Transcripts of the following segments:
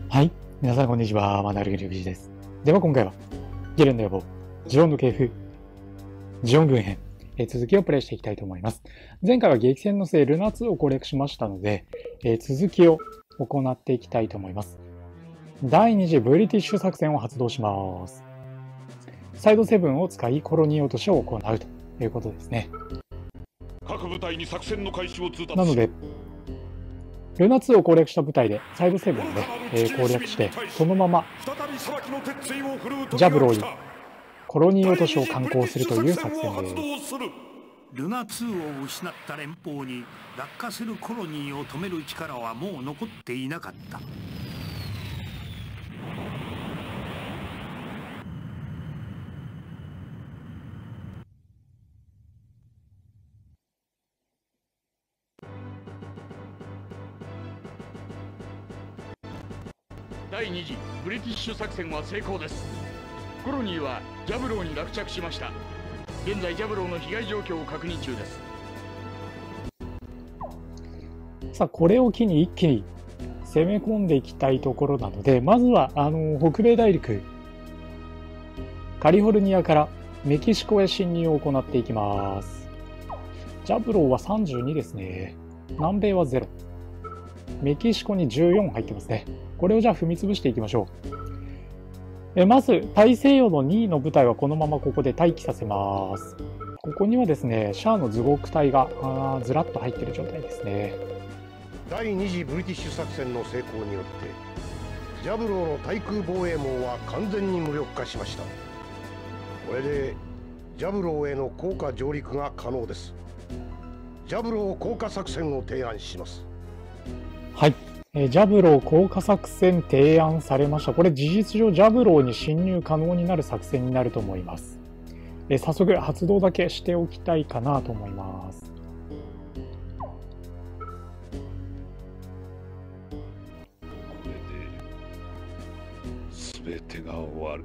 はい。皆さんこんにちは。マナルゲルビジです。では今回は、ゲルンの野望、ジオンの系譜、ジオン軍編、続きをプレイしていきたいと思います。前回は激戦の末、ルナ2を攻略しましたので、続きを行っていきたいと思います。第2次ブリティッシュ作戦を発動します。サイド7を使いコロニー落としを行うということですね。 各部隊に作戦の開始を通達。 なので、ルナ2を攻略した部隊でサイド7をね、攻略して、そのままジャブローにコロニー落としを敢行するという作戦です。 ルナ2を失った連邦に落下するコロニーを止める力はもう残っていなかった。 第2次ブリティッシュ作戦は成功です。コロニーはジャブローに落着しました。現在ジャブローの被害状況を確認中です。 さあこれを機に一気に攻め込んでいきたいところなので、まずは北米大陸カリフォルニアからメキシコへ侵入を行っていきます。ジャブローは32ですね。南米は0、メキシコに14入ってますね。これをじゃあ踏み潰していきましょう。まず大西洋の2位の部隊はこのままここで待機させます。ここにはですねシャアのズゴク隊がずらっと入っている状態ですね。 第2次ブリティッシュ作戦の成功によってジャブローの対空防衛網は完全に無力化しました。これでジャブローへの降下上陸が可能です。ジャブロー降下作戦を提案します。 はい、ジャブロー降下作戦提案されました。これ事実上ジャブローに侵入可能になる作戦になると思います。早速発動だけしておきたいかなと思います。 これで全てが終わる。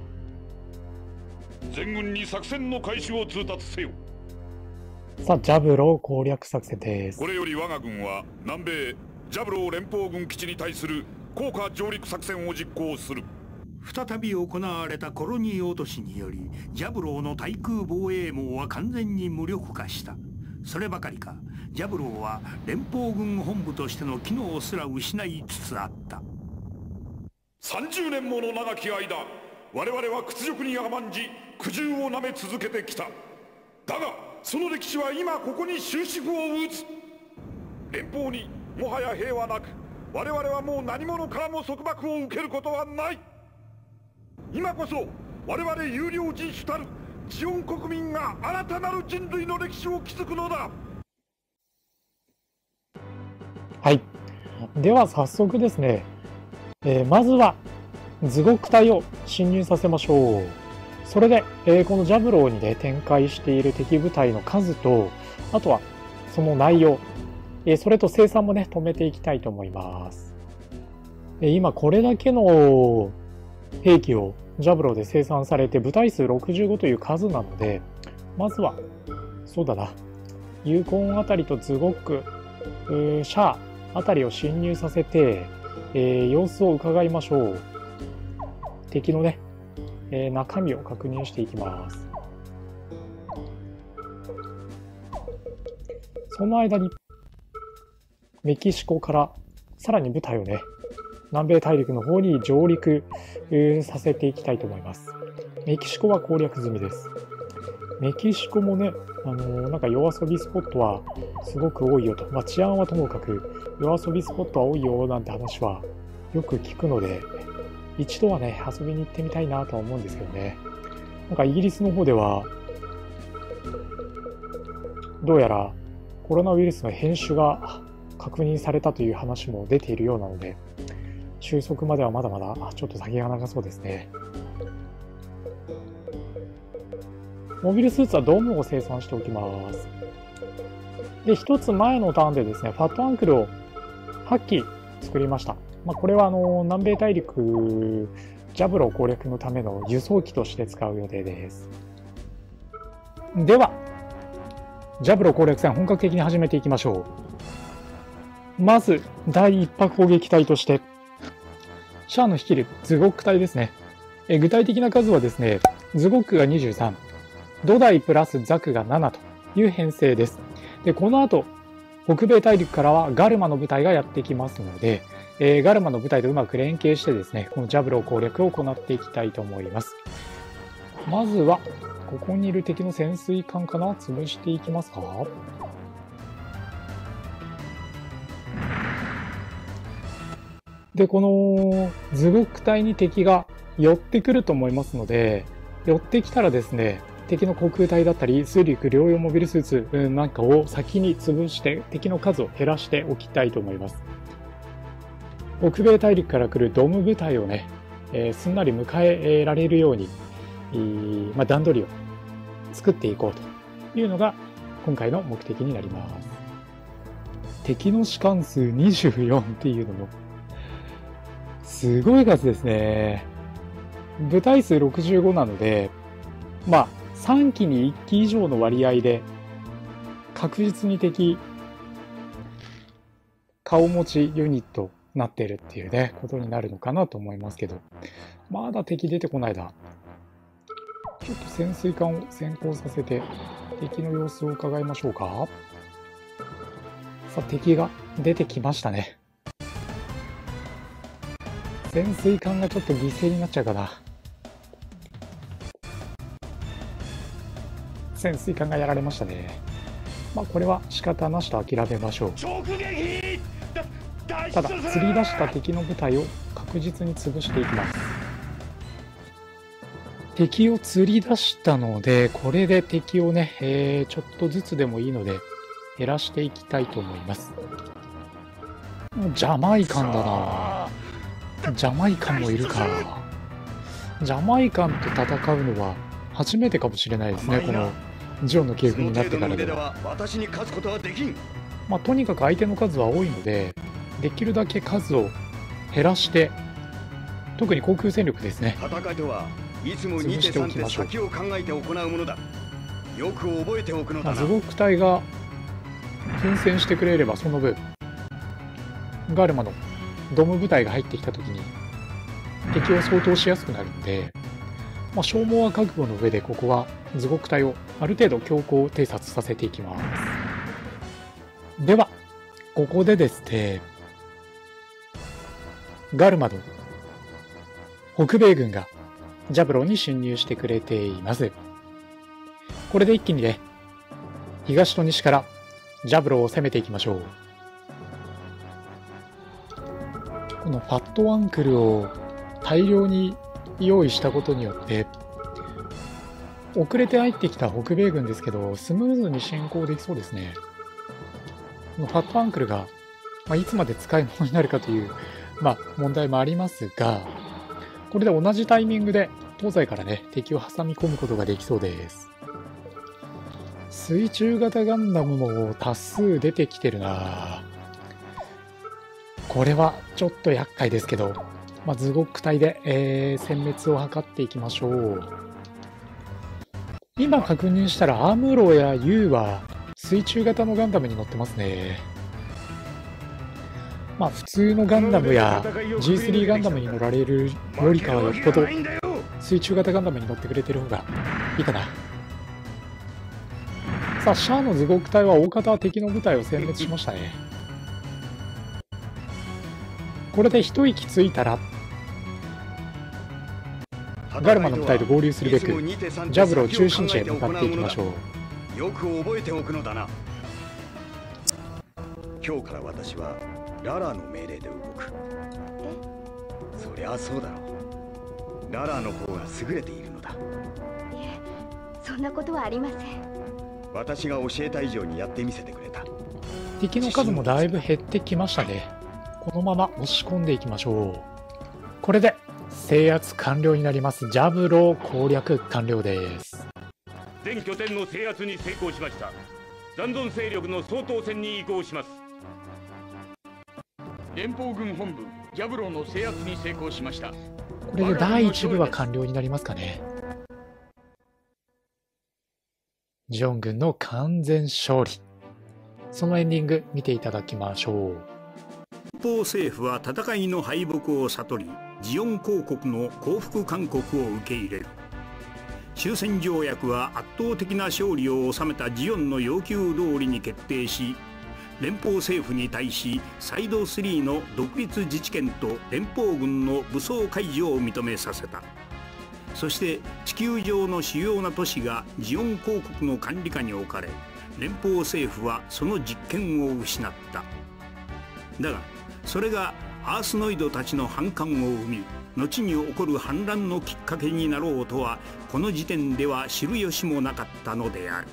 全軍に作戦の開始を通達せよ。 さあジャブロー攻略作戦です。 これより我が軍は南米ジャブロー連邦軍基地に対する降下上陸作戦を実行する。 再び行われたコロニー落としによりジャブローの対空防衛網は完全に無力化した。そればかりかジャブローは連邦軍本部としての機能すら失いつつあった。 30年もの長き間我々は屈辱に甘んじ苦渋をなめ続けてきた。だがその歴史は今ここに終止符を打つ。連邦にもはや兵はなく我々はもう何者からも束縛を受けることはない。今こそ我々優良人種たるジオン国民が新たなる人類の歴史を築くのだ。 はい、では早速ですね、まずはズゴク隊を侵入させましょう。それで、このジャブローにね展開している敵部隊の数と、あとはその内容、それと生産もね止めていきたいと思います。今これだけの兵器をジャブローで生産されて部隊数65という数なので、まずはそうだな、ユーコンあたりとズゴック、シャアあたりを侵入させて、様子を伺いましょう。敵のね、中身を確認していきます。その間にメキシコからさらに部隊をね南米大陸の方に上陸させていきたいと思います。メキシコは攻略済みです。メキシコもね、なんか夜遊びスポットはすごく多いよと、治安はともかく夜遊びスポットは多いよなんて話はよく聞くので、一度はね遊びに行ってみたいなとは思うんですけどね。なんかイギリスの方ではどうやらコロナウイルスの変種が確認されたという話も出ているようなので、収束まではまだまだちょっと先が長そうですね。モビルスーツはドームを生産しておきます。で、一つ前のターンでですね、ファットアンクルを8機作りました。これは南米大陸ジャブロー攻略のための輸送機として使う予定です。ではジャブロー攻略戦本格的に始めていきましょう。まず第1波攻撃隊としてシャアの率いるズゴック隊ですね。具体的な数はですね、ズゴックが23、ドダイプラスザクが7という編成です。で、この後、北米大陸からはガルマの部隊がやってきますので、ガルマの部隊とうまく連携してですね、このジャブロー攻略を行っていきたいと思います。まずは、ここにいる敵の潜水艦かな、潰していきますか。で、このズゴック隊に敵が寄ってくると思いますので、寄ってきたらですね、敵の航空隊だったり、水陸両用モビルスーツなんかを先に潰して敵の数を減らしておきたいと思います。北米大陸から来るドム部隊をね、すんなり迎えられるように、段取りを作っていこうというのが今回の目的になります。敵の士官数24っていうのもすごい数ですね。部隊数65なので、3機に1機以上の割合で確実に敵顔持ちユニットになっているっていうね、ことになるのかなと思いますけど、まだ敵出てこないな。ちょっと潜水艦を先行させて敵の様子を伺いましょうか。さあ、敵が出てきましたね。潜水艦がちょっと犠牲になっちゃうかな。潜水艦がやられましたね。これは仕方なしと諦めましょう。ただ、釣り出した敵の部隊を確実に潰していきます。敵を釣り出したので、これで敵をね、ちょっとずつでもいいので減らしていきたいと思います。ジャマイカンだな。ジャマイカンもいるか。ジャマイカンと戦うのは初めてかもしれないですね、このジオンの系譜になってからでは。とにかく相手の数は多いので、できるだけ数を減らして、特に航空戦力ですね、 戦いとはいつも2手3手先を考えて行うものだ。よく覚えておくのだな。 ズゴック隊が奮戦してくれれば、その分ガルマのドム部隊が入ってきた時に敵を相当しやすくなるので、消耗は覚悟の上でここはズゴック隊をある程度強行偵察させていきます。ではここでですね、ガルマの北米軍がジャブローに侵入してくれています。これで一気にね、東と西からジャブローを攻めていきましょう。このファットアンクルを大量に用意したことによって、遅れて入ってきた北米軍ですけど、スムーズに進行できそうですね。このファットアンクルが、いつまで使い物になるかという、問題もありますが、これで同じタイミングで東西からね、敵を挟み込むことができそうです。水中型ガンダムも多数出てきてるな。これはちょっと厄介ですけど、ズゴック隊で、殲滅を図っていきましょう。今確認したらアムロやユウは水中型のガンダムに乗ってますね。普通のガンダムや G3 ガンダムに乗られるよりかはよっぽど水中型ガンダムに乗ってくれてる方がいいかな。さあ、シャアのズゴック隊は大方敵の部隊を殲滅しましたね。これで一息ついたらガルマの部隊と合流するべくジャブロー中心地へ向かっていきましょう。 よく覚えておくのだな。今日から私はララの命令で動く。そりゃそうだろう。ララの方が優れているのだ。いえ、そんなことはありません。 私が教えた以上にやってみせてくれた。 敵の数もだいぶ減ってきましたね。このまま押し込んでいきましょう。これで制圧完了になります。ジャブロー攻略完了です。 全拠点の制圧に成功しました。残存勢力の総統戦に移行します。 連邦軍本部ジャブローの制圧に成功しました。 これで第1部は完了になりますかね。ジオン軍の完全勝利。そのエンディング見ていただきましょう。 連邦政府は戦いの敗北を悟り、 ジオン公国の降伏勧告を受け入れる。終戦条約は圧倒的な勝利を収めたジオンの要求通りに決定し、連邦政府に対しサイド3の独立自治権と連邦軍の武装解除を認めさせた。そして地球上の主要な都市がジオン公国の管理下に置かれ、連邦政府はその実権を失った。だがそれがアースノイドたちの反感を生み、後に起こる反乱のきっかけになろうとはこの時点では知る由もなかったのである。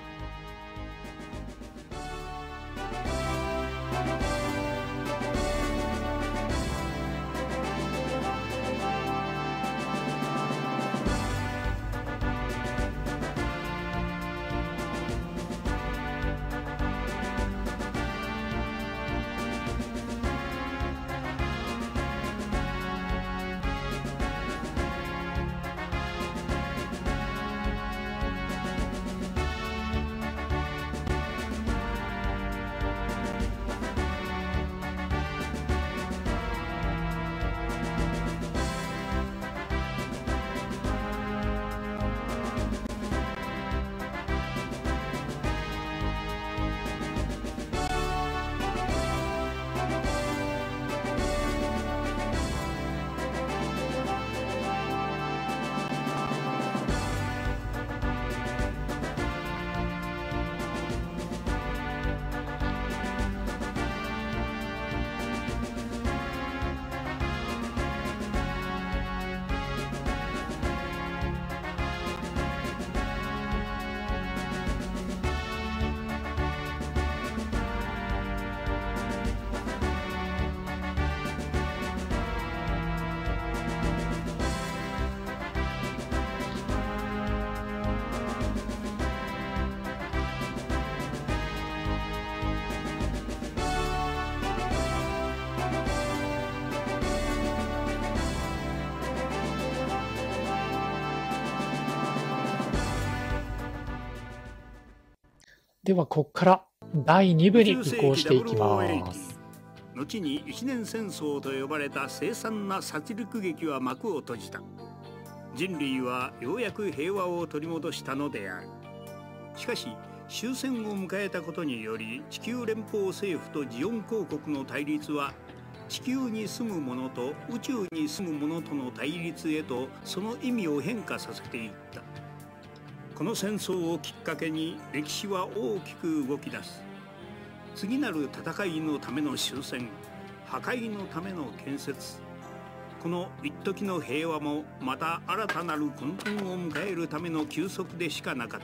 ではここから第2部に移行していきます。 後に一年戦争と呼ばれた凄惨な殺戮劇は幕を閉じた。人類はようやく平和を取り戻したのである。しかし終戦を迎えたことにより、地球連邦政府とジオン公国の対立は地球に住む者と宇宙に住む者との対立へとその意味を変化させていった。この戦争をきっかけに歴史は大きく動き出す。次なる戦いのための終戦、破壊のための建設、この一時の平和もまた新たなる混沌を迎えるための休息でしかなかった。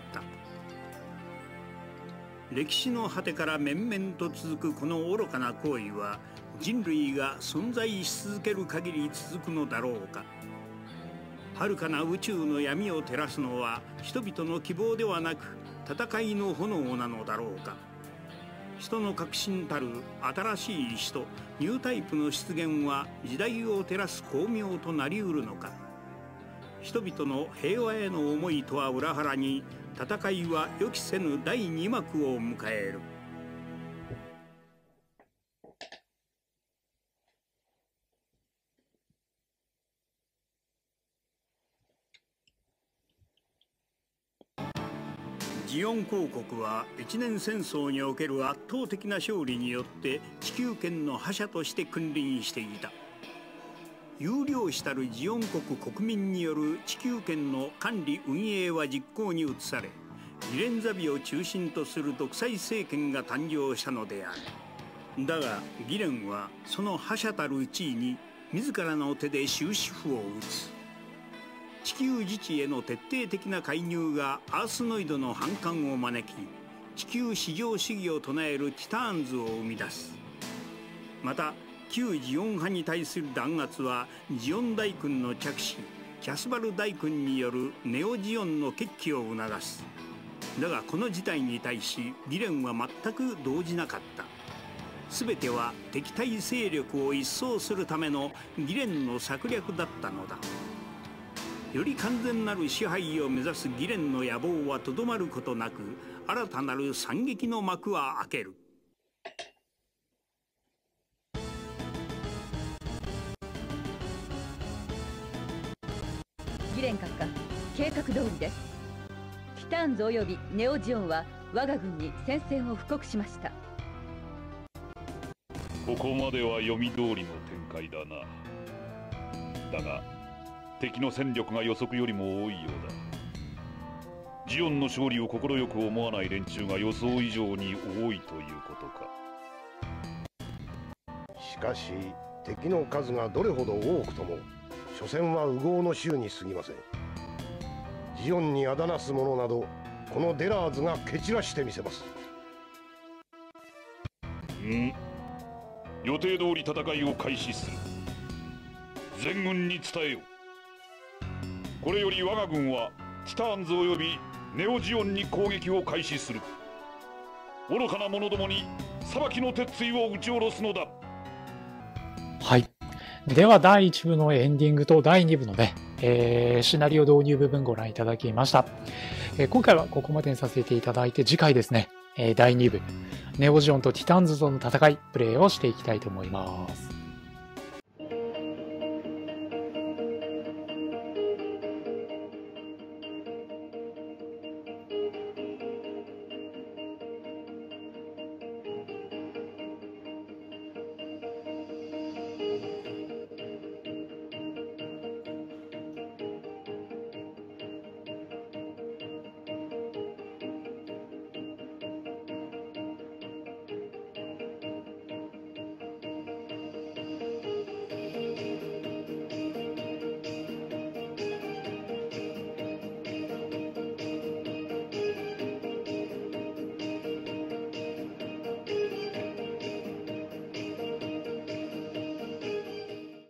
歴史の果てから面々と続くこの愚かな行為は、人類が存在し続ける限り続くのだろうか。遥かな宇宙の闇を照らすのは人々の希望ではなく戦いの炎なのだろうか。人の革新たる新しい人、ニュータイプの出現は時代を照らす光明となりうるのか。人々の平和への思いとは裏腹に、戦いは予期せぬ第2幕を迎える。ジオン公国は一年戦争における圧倒的な勝利によって地球圏の覇者として君臨していた。有料視たるジオン国国民による地球圏の管理運営は実行に移され、ギレンザビを中心とする独裁政権が誕生したのである。だがギレンはその覇者たる地位に自らの手で終止符を打つ。地球自治への徹底的な介入がアースノイドの反感を招き、地球至上主義を唱えるティターンズを生み出す。また旧ジオン派に対する弾圧はジオン大君の着手、キャスバル大君によるネオジオンの決起を促す。だがこの事態に対しギレンは全く動じなかった。全ては敵対勢力を一掃するためのギレンの策略だったのだ。より完全なる支配を目指すギレンの野望はとどまることなく、新たなる惨劇の幕は開ける。 連閣下、計画通りです。ティターンズおよびネオジオンは我が軍に戦線を布告しました。 ここまでは読み通りの展開だな。だが敵の戦力が予測よりも多いようだ。ジオンの勝利を快く思わない連中が予想以上に多いということか。 しかし敵の数がどれほど多くとも所詮は烏合の衆に過ぎません。ジオンにあだなす者などこのデラーズが蹴散らしてみせます。 予定通り戦いを開始する。全軍に伝えよ。これより我が軍はティターンズおよびネオジオンに攻撃を開始する。愚かな者どもに裁きの鉄槌を打ち下ろすのだ。 はい。では第1部のエンディングと第2部のね、シナリオ導入部分ご覧いただきました。今回はここまでにさせていただいて、次回ですね、第2部ネオジオンとティターンズとの戦いプレイをしていきたいと思います。